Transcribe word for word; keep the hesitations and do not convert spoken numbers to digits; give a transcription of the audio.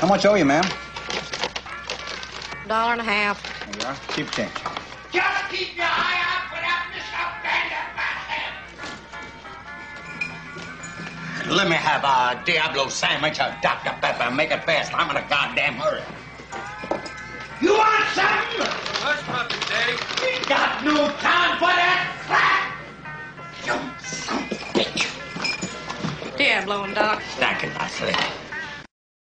How much owe you, ma'am? Dollar and a half. There you are. Keep change. Just keep your eye out for that Mister Bandit. Let me have a Diablo sandwich of Doctor Pepper. Make it fast. I'm in a goddamn hurry. You want something? Hush, puppy, Daddy. We got no time for that crap. You son of a bitch. Diablo and Doc. Thank you, nicely.